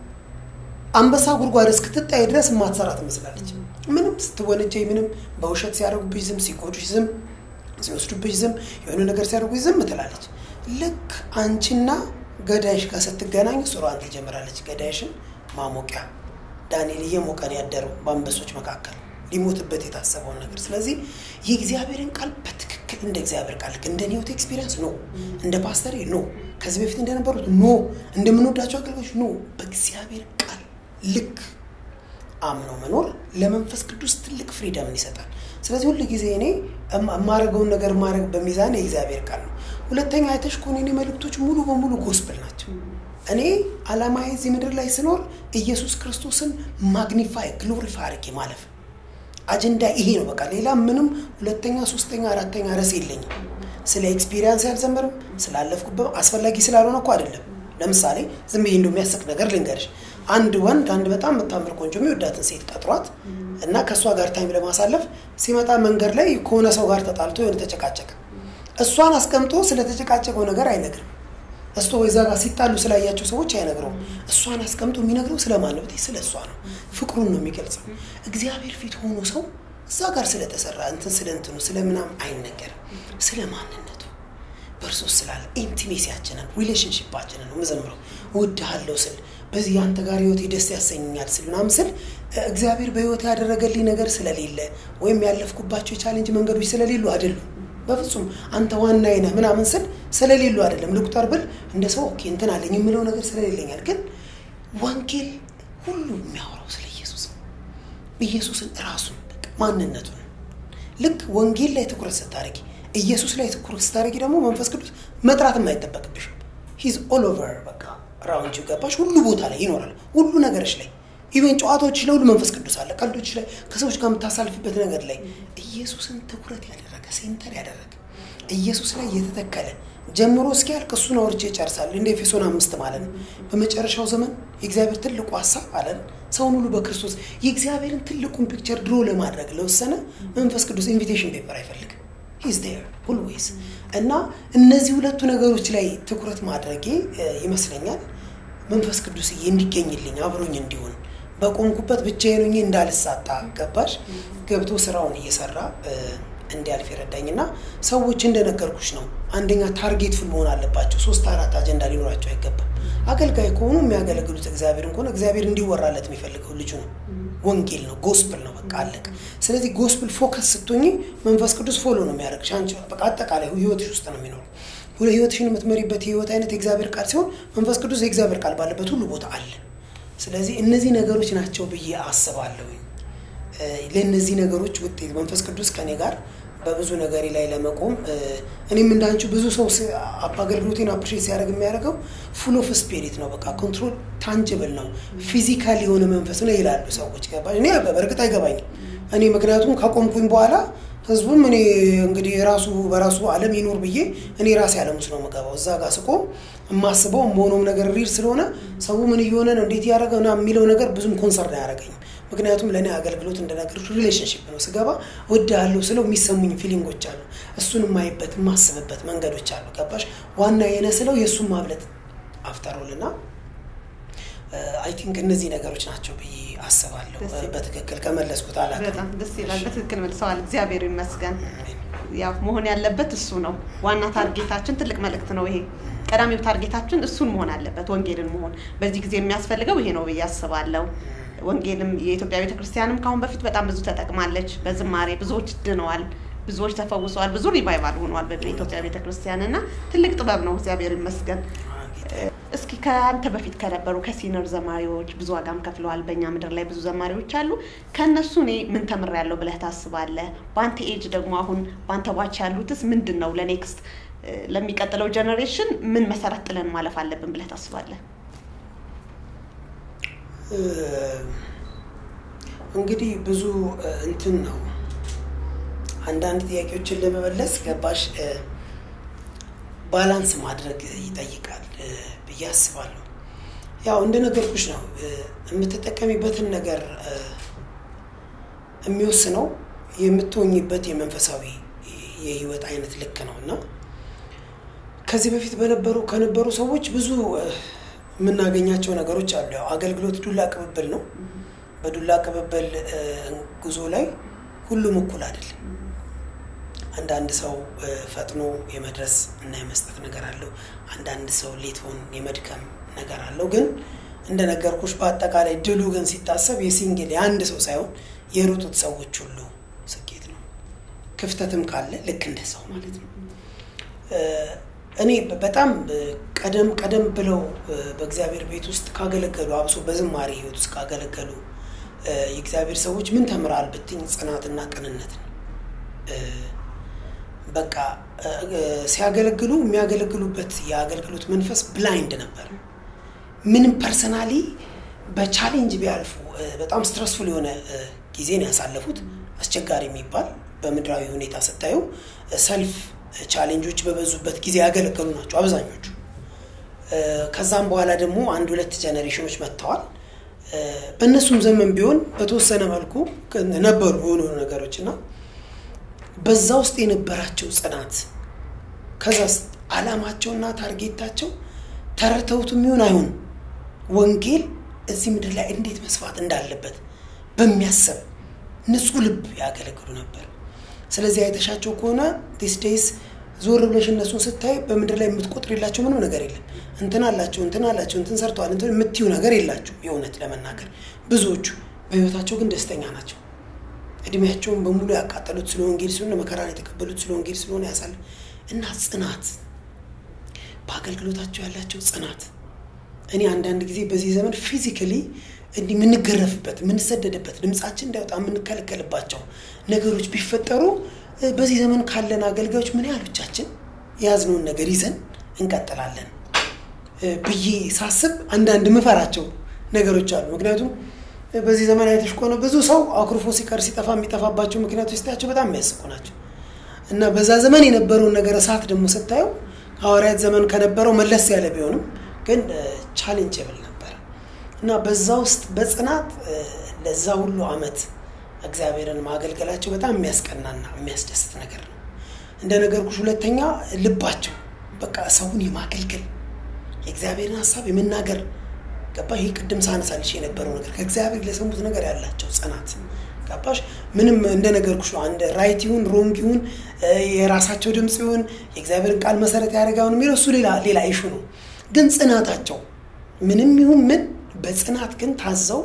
አንበሳ ጉርጓድ እስክትጣይ ድረስ ማትሰራት መስላለች ምንም ስትወነጀይ ምንም በውሸት ሲያረጉብሽ ዝም ሲቆጩሽ ዝም ሲወስዱብሽ ዝም የሆነ ነገር ሲያረጉሽ ዝም ትላለች ልክ አንቺና ገዳይሽ ጋር ስትገናኙ ሱራን ትጀምራለች ገዳይሽን ማሞቂያ ዳንኤል እየሞቀን ያደረው በአንበሶች መካከል ሊሞትበት የታሰበው ነገር ስለዚህ የእግዚአብሔርን ቃል በትክክል እንደ እግዚአብሔር ቃል እንደ ኒውት ኤክስፒሪየንስ ነው እንደ ፓስተር ነው ከዚህ በፊት እንደነበሩት ነው እንደምንወዳቸው አገልጋዮች ነው በእግዚአብሔር ቃል ልክ አምኖ መኖር ለመንፈስ ቅዱስ ትልቅ ፍሪደም ይሰጣል ስለዚህ ሁሉ ጊዜ እኔ ማረገው ነገር ማረግ በሚዛን የእግዚአብሔር ቃል ነው ሁለተኛ አይተሽ ኮኔ መልእክቶች ሙሉ በሙሉ ጎስፔል ናቸው እኔ አላማዬ እዚህ ምድር ላይ ስኖር ኢየሱስ ክርስቶስን ማግኒፋይ ግሎሪፋይ አርጌ ማለፍ አጀንዳ ይሄ ነው በቃ ሌላ ምንም ሁለተኛ ሶስተኛ አራተኛ ራስ የለኝም ስለ ኤክስፒሪየንስ ያልዘመርም ስላለፍኩበት አስፈላጊ ስላልሆነ እኮ አይደለም ለምሳሌ ዝም ብዬ እንደሚያስቅ ነገር ልንገርሽ አንድ ወንድ አንድ በጣም መታመር ቆንጆ የሚወዳትን ሴት ቀጥሯት እና ከሷ ጋር ታይም ለማሳለፍ ሲመጣ መንገር ላይ ከሆነ ሰው ጋር ተጣልቶ የሆነ ተጨቃጨቀ እሷን አስቀምጦ ስለ ተጨቃጨቀው ነገር አይነግርም እሱ ወይዛ ጋር ሲጣሉ ስላያቸው ሰዎች አይነግሩም እሷን አስቀምጦ የሚነግረው ስለማን ነው ስለ እሷ ነው ፍቅሩን ነው የሚገልጸው እግዚአብሔር ፊት ሆኖ ሰው እዛ ጋር ስለተሰራ እንትን ስለእንትኑ ስለምናም አይነገርም ስለማንነቱ በርሶስ ስላል ኢንቲሜሲያችንን ሪሌሽንሺፓችንን ነው መዘምረው ወድሃለሁ ስል በዚህ አንተ ጋር ህይወት ደስ ያሰኛል ስለናም ስል እግዚአብሔር በህይወት ያደረገልኝ ነገር ስለሌለ ወይም ያለፍኩባቸው ቻሌንጅ መንገዶች ስለሌሉ አይደለም በፍጹም አንተ ዋናዬ ነህ ምናምን ስል ስለሌሉ አይደለም ልቁጠር ብል እንደ ሰው ኦኬ እንትን አለኝ የምለው ነገር ስለሌለኛል ግን ወንጌል ሁሉ የሚያወራው ስለ ኢየሱስ ኢየሱስን ራሱን ማንነቱን ልክ ወንጌል ላይ ትኩረት ስታረጊ ኢየሱስ ላይ ትኩረት ስታረጊ ደግሞ መንፈስ ቅዱስ መጥራት የማይተበቅብሽ he's all over በቃ around you ገባሽ ሁሉ ቦታ ላይ ይኖራል ሁሉ ነገርሽ ላይ ኢቨን ጨዋታዎች ላይ ሁሉ መንፈስ ቅዱስ አለ ቀልዶች ላይ ከሰዎች ጋር የምታሳልፍበት ነገር ላይ ኢየሱስን ትኩረት ያደረገ ሴንተር ያደረገ ኢየሱስ ላይ የተተከለ ጀምሮ እስኪያልቅ እሱን አውርቼ ጨርሳል እንደ ኤፌሶን አምስት ማለት ነው በመጨረሻው ዘመን የእግዚአብሔር ትልቁ ሐሳብ አለን ሰውን ሁሉ በክርስቶስ የእግዚአብሔርን ትልቁን ፒክቸር ድሮ ለማድረግ ለወሰነ መንፈስ ቅዱስ ኢንቪቴሽን ፔፐር አይፈልግም he's there always እና እነዚህ ሁለቱ ነገሮች ላይ ትኩረት ማድረጌ ይመስለኛል መንፈስ ቅዱስ እንዲገኝልኝ አብሮኝ እንዲሆን በቆንኩበት ብቻዬን ሆኜ እንዳልሳጣ ገባሽ ገብቶ ስራውን እየሰራ እንዲያልፍ ይረዳኝና ሰዎች እንደነገርኩሽ ነው አንደኛ ታርጌት ፉል መሆን አለባቸው ሶስት አራት አጀንዳ ሊኖራቸው አይገባም አገልጋይ ከሆኑ የሚያገለግሉት እግዚአብሔርን ከሆነ እግዚአብሔር እንዲወራለት የሚፈልገው ልጁ ነው ወንጌል ነው ጎስፕል ነው በቃ አለቀ ስለዚህ ጎስፕል ፎከስ ስትሆኚ መንፈስ ቅዱስ ፎሎ ነው የሚያደርግሽ አንቺ በቃ አጠቃላይ ህይወትሽ ውስጥ ነው የሚኖረው ሁሉ ህይወትሽን የምትመሪበት ህይወት አይነት እግዚአብሔር ቃል ሲሆን መንፈስ ቅዱስ የእግዚአብሔር ቃል ባለበት ሁሉ ቦታ አለ ስለዚህ እነዚህ ነገሮች ናቸው ብዬ አስባለሁ ለነዚህ ነገሮች ውጤት መንፈስ ቅዱስ ከኔ ጋር በብዙ ነገር ላይ ለመቆም እኔም እንዳንቺ ብዙ ሰው አገልግሎቴን አፕሪሺየት ያደርግ የሚያደርገው ፉል ኦፍ ስፒሪት ነው በቃ ኮንትሮል ታንጂብል ነው ፊዚካሊ የሆነ መንፈስ ነው ይላሉ ሰዎች ገባኝ እኔ በእርግጥ አይገባኝም እኔ ምክንያቱም ከቆምኩኝ በኋላ ህዝቡም እኔ እንግዲህ ራሱ በራሱ ዓለም ይኖር ብዬ እኔ ራሴ ዓለም ውስጥ ነው መጋባው እዛ ጋር ስቆም ማስበው ሞኖም ነገር ሪል ስለሆነ ሰው ምን ይሆነ ነው እንዴት ያደርገውና የሚለው ነገር ብዙም ኮንሰርን ያደርገኝ ምክንያቱም ለኔ አገልግሎት እንደነገርኩ ሪሌሽንሺፕ ነው ስገባ ወዳለው ስለው የሚሰሙኝ ፊሊንጎች አሉ እሱን ማይበት ማስበበት መንገዶች አሉ ገባሽ ዋና የነስለው የሱም ማብለት አፍተሮልና አይ ቲንክ እነዚህ ነገሮች ናቸው ብዬ አስባለሁ በትክክል ከመለስኩት አላቀ በጣም ደስ ይላል በትክክል መልሰዋል እግዚአብሔር ይመስገን ያው መሆን ያለበት እሱ ነው ዋና ታርጌታችን ትልቅ መልእክት ነው ይሄ ቀዳሚው ታርጌታችን እሱን መሆን አለበት ወንጌልን መሆን በዚህ ጊዜ የሚያስፈልገው ይሄ ነው ብዬ አስባለሁ ወንጌልም የኢትዮጵያ ቤተክርስቲያንም ካሁን በፊት በጣም ብዙ ተጠቅማለች በዝማሬ ብዙዎች ድነዋል ብዙዎች ተፈውሰዋል ብዙ ሪቫይቫል ሆነዋል በኢትዮጵያ ቤተክርስቲያንና ትልቅ ጥበብ ነው እግዚአብሔር ይመስገን እስኪ ከአንተ በፊት ከነበሩ ከሲነር ዘማሪዎች ብዙ ዋጋም ከፍለዋል በእኛ ምድር ላይ ብዙ ዘማሪዎች አሉ ከነሱ እኔ ምን ተምሬያለሁ ብለህ ታስባለህ በአንተ ኤጅ ደግሞ አሁን በአንተ ባች ያሉትስ ምንድነው ለኔክስት ለሚቀጥለው ጀነሬሽን ምን መሰረት ጥለን ማለፍ አለብን ብለህ ታስባለህ እንግዲህ ብዙ እንትን ነው አንዳንድ ጥያቄዎችን ለመመለስ ገባሽ ባላንስ ማድረግ ይጠይቃል በያስባለሁ ያው እንደነገርኩሽ ነው የምትጠቀሚበትን ነገር የሚወስነው የምትሆኝበት የመንፈሳዊ የህይወት አይነት ልክ ነውና ከዚህ በፊት በነበሩ ከነበሩ ሰዎች ብዙ ምናገኛቸው ነገሮች አሉ ያው አገልግሎት ዱላ ቅብብል ነው በዱላ ቅብብል ጉዞ ላይ ሁሉም እኩል አይደለም አንዳንድ ሰው ፈጥኖ የመድረስ እና የመስጠት ነገር አለው አንዳንድ ሰው ሌቶን የመድከም ነገር አለው ግን እንደነገርኩሽ በአጠቃላይ ድሉ ግን ሲታሰብ የሲንግል የአንድ ሰው ሳይሆን የሩጡት ሰዎች ሁሉ ስኬት ነው ክፍተትም ካለ ልክ እንደሰው ማለት ነው እኔ በጣም ቀደም ቀደም ብለው በእግዚአብሔር ቤት ውስጥ ካገለገሉ አብሶ በዝማሬ ህይወት ውስጥ ካገለገሉ የእግዚአብሔር ሰዎች ምን ተምራል ብትኝ ጽናትና ቅንነት ነው በቃ ሲያገለግሉ የሚያገለግሉበት ያገለግሉት መንፈስ ብላይንድ ነበር ምንም ፐርሰናሊ በቻሌንጅ ቢያልፉ በጣም ስትረስፉል የሆነ ጊዜ ነው ያሳለፉት አስቸጋሪ የሚባል በምድራዊ ሁኔታ ስታዩ ሰልፍ ቻሌንጆች በበዙበት ጊዜ ያገለገሉ ናቸው አብዛኞቹ ከዛም በኋላ ደግሞ አንድ ሁለት ጄነሬሽኖች መጥተዋል በእነሱም ዘመን ቢሆን በተወሰነ መልኩ ነበሩ ሆኖ ነገሮችና በዛ ውስጥ የነበራቸው ጽናት ከዛስ አላማቸውና ታርጌታቸው ተረተውት የሚሆን አይሆን ወንጌል እዚህ ምድር ላይ እንዴት መስፋት እንዳለበት በሚያስብ ንጹህ ልብ ያገለግሉ ነበር ስለዚህ አይተሻቸው ከሆነ these days ዞር ብለሽ እነሱን ስታይ በምድር ላይ የምትቆጥሪላቸው ምንም ነገር የለም እንትን አላቸው እንትን አላቸው እንትን ሰርተዋል እንትን የምትዩ ነገር የላቸው የእውነት ለመናገር ብዙዎቹ በህይወታቸው ግን ደስተኛ ናቸው እድሜያቸውን በሙሉ ያቃጠሉት ስለ ወንጌል ስለሆነ መከራን የተቀበሉት ስለ ወንጌል ስለሆነ ያሳል እና ጽናት በአገልግሎታቸው ያላቸው ጽናት እኔ አንዳንድ ጊዜ በዚህ ዘመን ፊዚካሊ እንዲ ምን ገረፍበት ምን ሰደደበት ድምጻችን እንዳይወጣ ምን ከለከለባቸው ነገሮች ቢፈጠሩ በዚህ ዘመን ካለን አገልጋዮች ምን ያህሎቻችን ያዝነውን ነገር ይዘን እንቀጥላለን ብዬ ሳስብ አንዳንድ መፈራቸው ነገሮች አሉ ምክንያቱም በዚህ ዘመን አይተሽ ቆነ ብዙ ሰው አክሩፎ ሲቀር ሲጠፋ የሚጠፋባቸው ምክንያቶች ስታያቸው በጣም የሚያስቁ ናቸው እና በዛ ዘመን የነበረው ነገር እሳት ደግሞ ስታዩ ሐዋርያት ዘመን ከነበረው መለስ ያለ ቢሆንም ግን ቻሌንጅብል ነበር እና በዛ ውስጥ በጽናት ለዛ ሁሉ አመት እግዚአብሔርን ማገልገላቸው በጣም የሚያስቀናና የሚያስደስት ነገር ነው እንደ ነገርኩሽ ሁለተኛ ልባቸው በቃ ሰውን የማገልገል የእግዚአብሔርን ሐሳብ የመናገር ገባሽ ቅድም ሳነሳልሽ የነበረው ነገር ከእግዚአብሔር ለሰሙት ነገር ያላቸው ጽናት ገባሽ ምንም እንደ ነገርኩሽ አንድ ራይት ይሁን ሮንግ ይሁን የራሳቸው ድምጽ ይሁን የእግዚአብሔርን ቃል መሰረት ያደርጋውን የሚለው እሱ ሌላ ሌላ ኢሹ ነው ግን ጽናታቸው ምንም ይሁን ምን በጽናት ግን ታዘው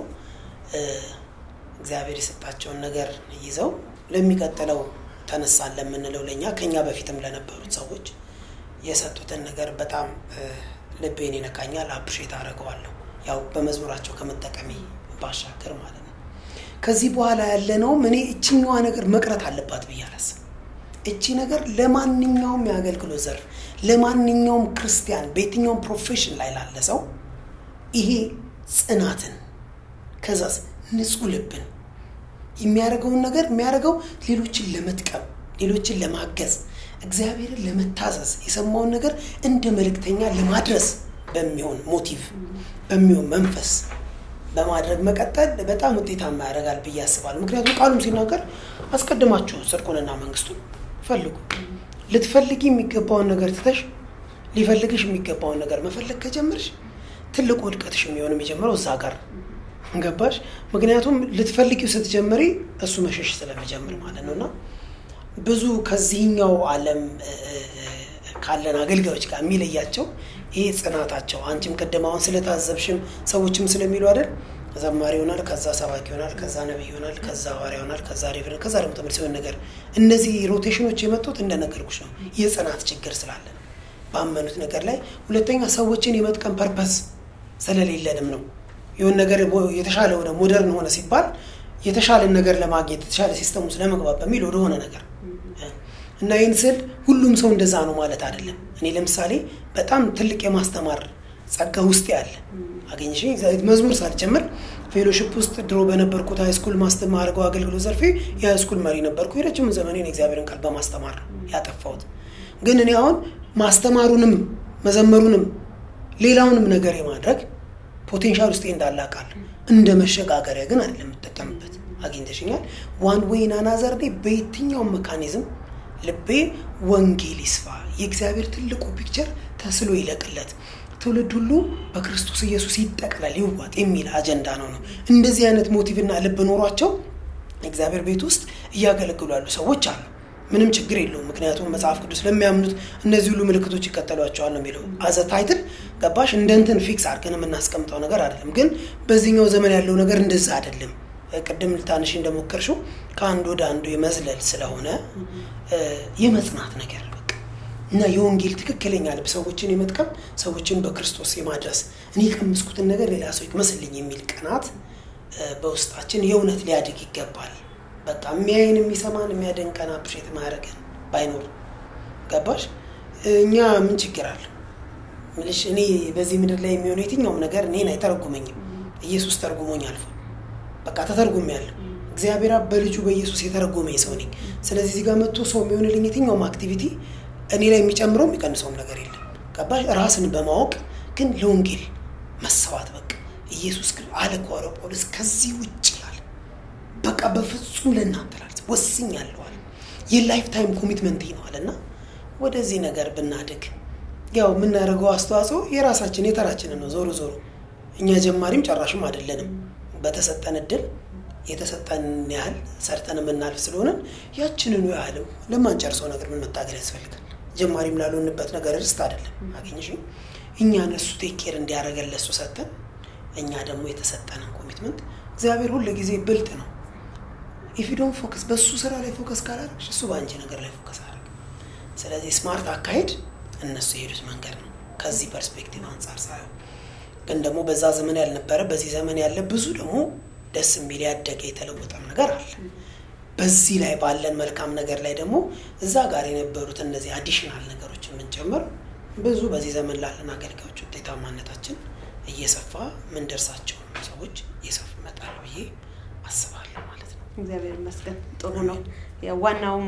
እግዚአብሔር የሰጣቸውን ነገር ይዘው ለሚቀጥለው ተነሳን ለምንለው ለኛ ከኛ በፊትም ለነበሩት ሰዎች የሰጡትን ነገር በጣም ልቤን ይነካኛል አፕሪሼት አደርገዋለሁ ያው በመዝሙራቸው ከመጠቀሚ ባሻገር ማለት ነው ከዚህ በኋላ ያለነው እኔ እቺኛዋ ነገር መቅረት አለባት በያለስ እቺ ነገር ለማንኛውም ያገልግሎት ዘርፍ ለማንኛውም ክርስቲያን በየትኛውም ፕሮፌሽን ላይ ላለ ሰው ይሄ ጽናትን ከዛስ ንጹህ ልብን የሚያደርገው ነገር የሚያደርገው ሌሎችን ለመጥቀም ሌሎችን ለማገዝ እግዚአብሔርን ለመታዘዝ የሰማውን ነገር እንደ መልእክተኛ ለማድረስ በሚሆን ሞቲቭ በሚሆን መንፈስ በማድረግ መቀጠል በጣም ውጤታማ ያደርጋል ብዬ አስባለሁ ምክንያቱም ቃሉም ሲናገር አስቀድማችሁ ጽድቁንና መንግስቱን ፈልጉ ልትፈልጊ የሚገባውን ነገር ትተሽ ሊፈልግሽ የሚገባውን ነገር መፈለግ ከጀመርሽ ትልቁ ውድቀትሽ የሚሆነው የሚጀምረው እዛ ጋር ገባሽ ምክንያቱም ልትፈልጊው ስትጀምሪ እሱ መሸሽ ስለሚጀምር ማለት ነውና ብዙ ከዚህኛው ዓለም ካለን አገልጋዮች ጋር የሚለያቸው ይሄ ጽናታቸው አንቺም ቀደማውን ስለታዘብሽም ሰዎችም ስለሚሉ አይደል ዘማሪ ይሆናል ከዛ ሰባኪ ይሆናል ከዛ ነብይ ይሆናል ከዛ ሐዋርያ ይሆናል ከዛ ሬቨረንድ ከዛ ደግሞ ትምህርት ሲሆን ነገር እነዚህ ሮቴሽኖች የመጡት እንደነገርኩሽ ነው የጽናት ችግር ስላለ ባመኑት ነገር ላይ ሁለተኛ ሰዎችን የመጥቀም ፐርፐስ ስለሌለንም ነው የሆነ ነገር የተሻለ ወደ ሞደርን ሆነ ሲባል የተሻለ ነገር ለማግኘት የተሻለ ሲስተም ውስጥ ለመግባት በሚል ወደ ሆነ ነገር እና ይንስል ሁሉም ሰው እንደዛ ነው ማለት አይደለም እኔ ለምሳሌ በጣም ትልቅ የማስተማር ጸጋ ውስጥ ያለ አገኝሽ እግዚአብሔር መዝሙር ሳልጨምር ፌሎሺፕ ውስጥ ድሮ በነበርኩት ሃይ ስኩል ማስተማር አርገው አገልግሎት ዘርፌ የሃይ ስኩል መሪ ነበርኩ የረጅም ዘመኔን እግዚአብሔርን ቃል በማስተማር ያጠፋሁት ግን እኔ አሁን ማስተማሩንም መዘመሩንም ሌላውንም ነገር የማድረግ ፖቴንሻል ውስጥ እንዳላቃል እንደ መሸጋገሪያ ግን አይደለም ተጠቀምበት አግኝተሽኛል ዋን ዌይ እና ናዘር ዴ በየትኛው ሜካኒዝም ልቤ ወንጌል ይስፋ የእግዚአብሔር ትልቁ ፒክቸር ተስሎ ይለቅለት ትውልድ ሁሉ በክርስቶስ ኢየሱስ ይጠቅላል ይዋጥ የሚል አጀንዳ ነው ነው እንደዚህ አይነት ሞቲቭና ልብ ኖሯቸው እግዚአብሔር ቤት ውስጥ ያገለግሉ ያሉ ሰዎች አሉ ምንም ችግር የለውም ምክንያቱም መጽሐፍ ቅዱስ ለሚያምኑት እነዚህ ሁሉ ምልክቶች ይከተሏቸዋል ነው የሚለው አዘ ታይትል ገባሽ እንደንተን ፊክስ አድርገን የምናስቀምጠው ነገር አይደለም ግን በዚህኛው ዘመን ያለው ነገር እንደዛ አይደለም ቅድም ልታንሽ እንደሞከርሽው ከአንድ ወደ አንዱ የመዝለል ስለሆነ የመጽናት ነገር በቃ እና የወንጌል ትክክለኛ ልብ ሰዎችን የመጥቀም ሰዎችን በክርስቶስ የማድረስ እኔ ከምስኩትን ነገር ሌላ ሰው ይመስልኝ የሚል ቀናት በውስጣችን የእውነት ሊያድግ ይገባል በቃ የሚያይን የሚሰማን የሚያደንቀን አፕሪሼት ማድረግን ባይኖር ገባሽ እኛ ምን ችግር አለ ምልሽ እኔ በዚህ ምድር ላይ የሚሆነው የትኛውም ነገር እኔን አይተረጉመኝም ኢየሱስ ተርጉሞኝ አልፎ በቃ ተተርጉም ያለው እግዚአብሔር አብ በልጁ በኢየሱስ የተረጎመ ሰው ነኝ ስለዚህ እዚህ ጋር መጥቶ ሰው የሚሆንልኝ የትኛውም አክቲቪቲ እኔ ላይ የሚጨምረው የሚቀንሰው ነገር የለም ገባሽ ራስን በማወቅ ግን ለወንጌል መስዋዕት በቃ ኢየሱስ ግን አለ ቆሮ ጳውሎስ ከዚህ ውጪ ያለ በቃ በፍጹም ለናንተላል ወስኛለሁ አለ የላይፍ ታይም ኮሚትመንት ነው አለና ወደዚህ ነገር ብናድግ ያው ምን እናደርገው አስተዋጽኦ የራሳችን የተራችን ነው ዞሮ ዞሮ እኛ ጀማሪም ጨራሽም አይደለንም በተሰጠን እድል የተሰጠን ያህል ሰርተን ምናልፍ ስለሆነ ያችንን ነው ያህል ለማንጨርሰው ነገር ምን መታገል ያስፈልጋል ጀማሪም ላልሆንበት ነገር ርስት አይደለም አገኘሽ እኛ ነሱ ቴኬር እንዲያረጋለሱ ሰጠን እኛ ደግሞ የተሰጠንን ኮሚትመንት እግዚአብሔር ሁሉ ጊዜ ብልጥ ነው if you don't focus በሱ ስራ ላይ ፎከስ ካላረግሽ እሱ ባንቺ ነገር ላይ ፎከስ አረግ ስለዚህ ስማርት አካሄድ እነሱ የሄዱት መንገድ ነው ከዚህ ፐርስፔክቲቭ አንፃር ሳይሆን ግን ደግሞ በዛ ዘመን ያልነበረ በዚህ ዘመን ያለ ብዙ ደግሞ ደስ የሚል ያደገ የተለወጠም ነገር አለ በዚህ ላይ ባለን መልካም ነገር ላይ ደግሞ እዛ ጋር የነበሩት እነዚህ አዲሽናል ነገሮችን ምን ጨምር ብዙ በዚህ ዘመን ላለን አገልጋዮች ውጤታማነታችን እየሰፋ ምን ደርሳቸው ሰዎች እየሰፉ መጣሉ ብዬ አስባለሁ ማለት ነው እግዚአብሔር ይመስገን ጥሩ ነው ያዋናውም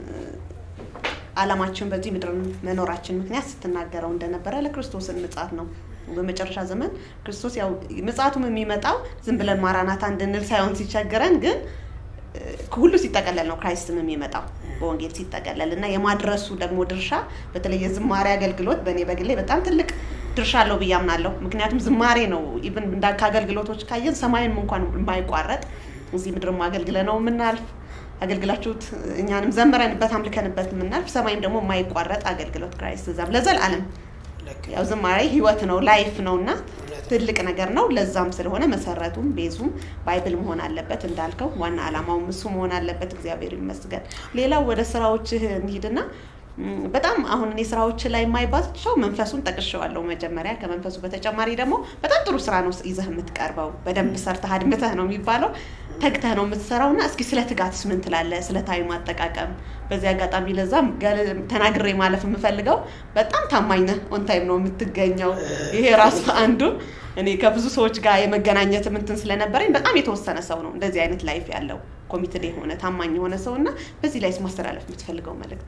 ዓላማችን በዚህ ምድር መኖራችን ምክንያት ስትናገረው እንደነበረ ለክርስቶስን ምጽአት ነው በመጨረሻ ዘመን ክርስቶስ ያው ምጽአቱም የሚመጣው ዝም ብለን ማራናታ እንድንል ሳይሆን ሲቸገረን ግን ሁሉ ሲተቀለል ነው ክራይስትም የሚመጣው በወንጌል ሲተቀለልና የማድረሱ ደግሞ ድርሻ በተለይ የዝማሬ አገልግሎት በኔ በግሌ በጣም ትልቅ ድርሻ አለው ብያምናለሁ ምክንያቱም ዝማሬ ነው ኢቭን እንዳካ አገልግሎቶች ካየን ሰማይን እንኳን የማይቋረጥ እዚህ ምድርም አገልግለነው ምናልፍ አገልግላችሁት እኛንም ዘመረንበት አምልከንበት ምናልፍ ሰማይም ደግሞ የማይቋረጥ አገልግሎት ክራይስት ዘም ለዘላለም ያው ዝማሬ ህይወት ነው ላይፍ ነውና ትልቅ ነገር ነው ለዛም ስለሆነ መሰረቱም ቤዙም ባይብል መሆን አለበት እንዳልከው ዋና ዓላማውም እሱ መሆን አለበት እግዚአብሔር ይመስገን ሌላው ወደ ስራዎች እንሂድና በጣም አሁን እኔ ስራዎች ላይ የማይባቸው መንፈሱን ጠቅሼዋለሁ መጀመሪያ ከመንፈሱ በተጨማሪ ደግሞ በጣም ጥሩ ስራ ነው ይዘህ የምትቀርበው በደንብ ሰርተህ አድምተህ ነው የሚባለው ተግተህ ነው የምትሰራውና እስኪ ስለ ትጋትስ ምን ትላለህ ስለ ታይም አጠቃቀም በዚህ አጋጣሚ ለዛም ተናግሬ ማለፍ የምፈልገው በጣም ታማኝ ነህ ኦን ታይም ነው የምትገኘው ይሄ ራስ አንዱ እኔ ከብዙ ሰዎች ጋር የመገናኘት ምንትን ስለነበረኝ በጣም የተወሰነ ሰው ነው እንደዚህ አይነት ላይፍ ያለው ኮሚትድ የሆነ ታማኝ የሆነ ሰውና በዚህ ላይስ ማስተላለፍ የምትፈልገው መልእክት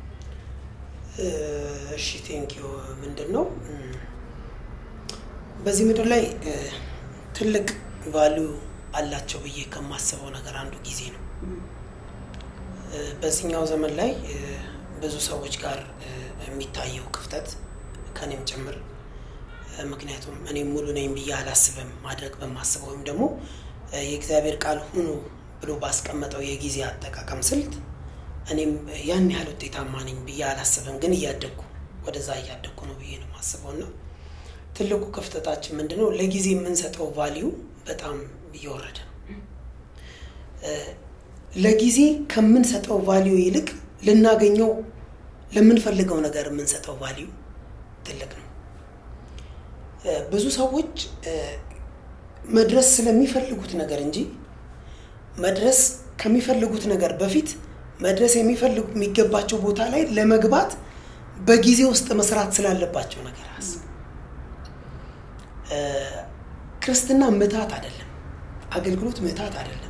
እሺ ቴንክ ዩ ምንድነው በዚህ ምድር ላይ ትልቅ ቫልዩ አላቸው ብዬ ከማስበው ነገር አንዱ ጊዜ ነው በዚህኛው ዘመን ላይ ብዙ ሰዎች ጋር የሚታየው ክፍተት ከኔም ጭምር ምክንያቱም እኔ ሙሉ ነኝ ብዬ አላስብም ማድረግ በማስበውም ደግሞ የእግዚአብሔር ቃል ሁሉ ብሎ ባስቀመጠው የጊዜ አጠቃቀም ስልት እኔም ያን ያህል ውጤታማ ነኝ ብዬ አላስብም ግን እያደኩ ወደዛ እያደኩ ነው ብዬ ነው ማስበውና ትልቁ ክፍተታችን ምንድነው ለጊዜ የምንሰጠው ቫልዩ በጣም እየወረደ ነው ለጊዜ ከምንሰጠው ቫልዩ ይልቅ ልናገኘው ለምንፈልገው ነገር የምንሰጠው ቫልዩ ትልቅ ነው ብዙ ሰዎች መድረስ ስለሚፈልጉት ነገር እንጂ መድረስ ከሚፈልጉት ነገር በፊት መድረስ የሚፈልጉ የሚገባቸው ቦታ ላይ ለመግባት በጊዜ ውስጥ መስራት ስላለባቸው ነገር አስብ ክርስትና ምትሀት አይደለም አገልግሎት ምትሀት አይደለም